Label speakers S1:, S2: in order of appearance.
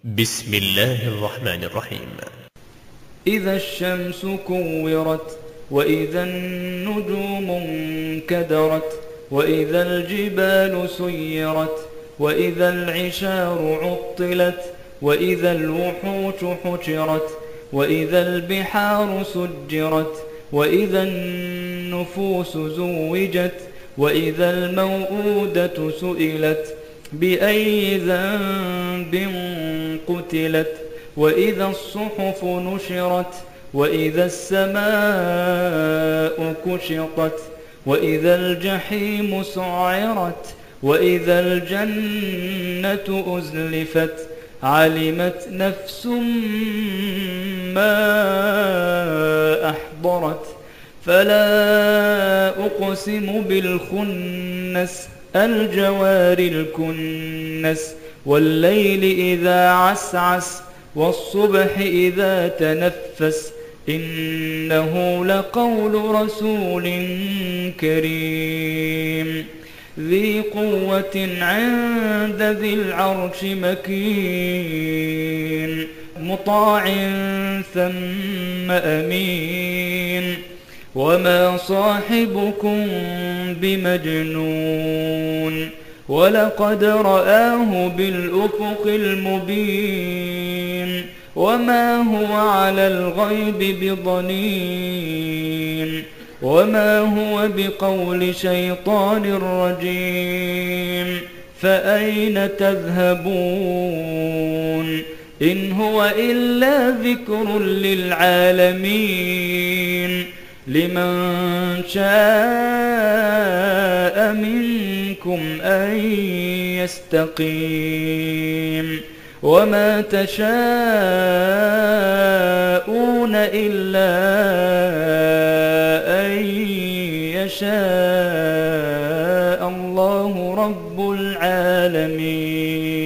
S1: بسم الله الرحمن الرحيم.
S2: إذا الشمس كورت، وإذا النجوم انكدرت، وإذا الجبال سيرت، وإذا العشار عطلت، وإذا الوحوش حشرت، وإذا البحار سجرت، وإذا النفوس زوجت، وإذا الموءودة سئلت بأي ذنب قتلت، وإذا الصحف نشرت، وإذا السماء كشطت، وإذا الجحيم سعرت، وإذا الجنة أزلفت. علمت نفس ما أحضرت. فلا أقسم بالخنس، الجوار الكنس، والليل إذا عسعس، والصبح إذا تنفس. إنه لقول رسول كريم ذي قوة عند ذي العرش مكين، مطاع ثم أمين. وما صاحبكم بمجنون، ولقد رآه بالأفق المبين. وما هو على الغيب بضنين، وما هو بقول شيطان رجيم. فأين تذهبون؟ إن هو إلا ذكر للعالمين. لمن شاء منكم أن يستقيم. وما تشاءون إلا أن يشاء الله رب العالمين.